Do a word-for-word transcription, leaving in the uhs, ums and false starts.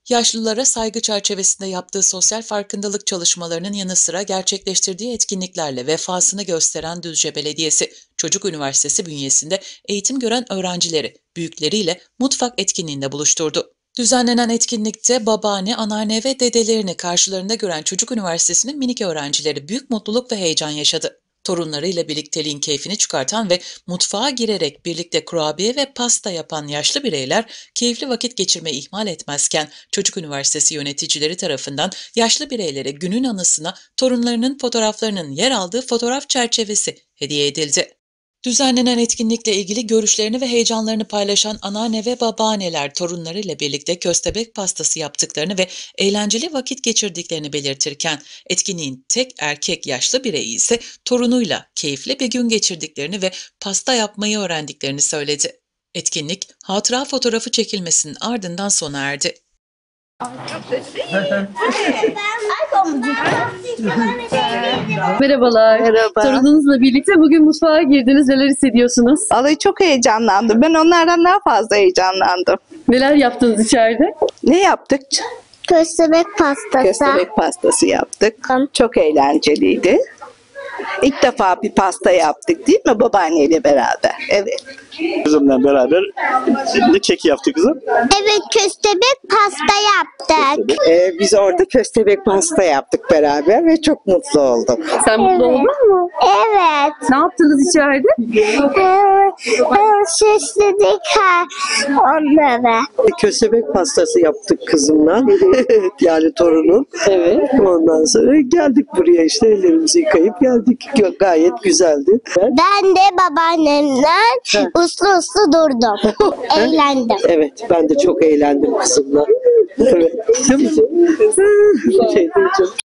Yaşlılara saygı çerçevesinde yaptığı sosyal farkındalık çalışmalarının yanı sıra gerçekleştirdiği etkinliklerle vefasını gösteren Düzce Belediyesi, Çocuk Üniversitesi bünyesinde eğitim gören öğrencileri büyükleriyle mutfak etkinliğinde buluşturdu. Düzenlenen etkinlikte babaanne, anneanne ve dedelerini karşılarında gören Çocuk Üniversitesi'nin minik öğrencileri büyük mutluluk ve heyecan yaşadı. Torunlarıyla birlikteliğin keyfini çıkartan ve mutfağa girerek birlikte kurabiye ve pasta yapan yaşlı bireyler keyifli vakit geçirmeyi ihmal etmezken Çocuk Üniversitesi yöneticileri tarafından yaşlı bireylere günün anısına torunlarının fotoğraflarının yer aldığı fotoğraf çerçevesi hediye edildi. Düzenlenen etkinlikle ilgili görüşlerini ve heyecanlarını paylaşan anneanne ve babaanneler torunlarıyla birlikte köstebek pastası yaptıklarını ve eğlenceli vakit geçirdiklerini belirtirken etkinliğin tek erkek yaşlı bireyi ise torunuyla keyifli bir gün geçirdiklerini ve pasta yapmayı öğrendiklerini söyledi. Etkinlik hatıra fotoğrafı çekilmesinin ardından sona erdi. Merhabalar. Merhaba. Torununuzla birlikte bugün mutfağa girdiniz. Neler hissediyorsunuz? Vallahi çok heyecanlandım. Ben onlardan daha fazla heyecanlandım. Neler yaptınız içeride? Ne yaptık? Köstebek pastası. Köstebek pastası yaptık. Çok eğlenceliydi. İlk defa bir pasta yaptık değil mi babaanneyle beraber? Evet. Kızımla beraber ne kek yaptı kızım? Evet, köstebek pasta yaptık. Ee, biz orada köstebek pasta yaptık beraber ve çok mutlu oldum. Sen mutlu oldun mu? Evet. Ne yaptınız içeride? Süsledik ha onları. Köstebek pastası yaptık kızımla. Yani torunum. Evet. Ondan sonra geldik buraya işte ellerimizi yıkayıp geldik. Gayet güzeldi. Ben de babaannemle uslu uslu durdum. Eğlendim. Evet, ben de çok eğlendim kızımla. Evet. Değil mi? Şey diyeceğim.